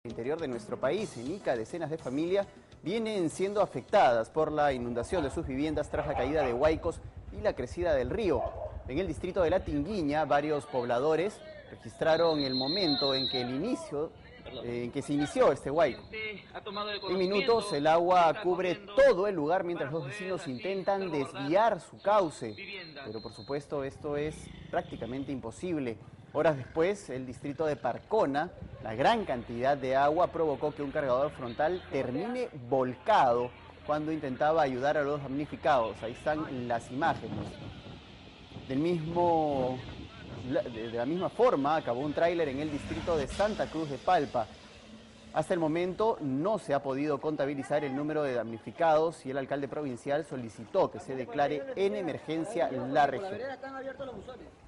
interior de nuestro país. En Ica, decenas de familias vienen siendo afectadas por la inundación de sus viviendas tras la caída de huaicos y la crecida del río. En el distrito de La Tinguiña, varios pobladores registraron el momento en que se inició este huaico. En minutos el agua cubre todo el lugar mientras los vecinos intentan desviar su cauce, pero por supuesto esto es prácticamente imposible. Horas después, el distrito de Parcona, la gran cantidad de agua provocó que un cargador frontal termine volcado cuando intentaba ayudar a los damnificados. Ahí están las imágenes. De la misma forma, acabó un tráiler en el distrito de Santa Cruz de Palpa. Hasta el momento no se ha podido contabilizar el número de damnificados y el alcalde provincial solicitó que se declare en emergencia la región.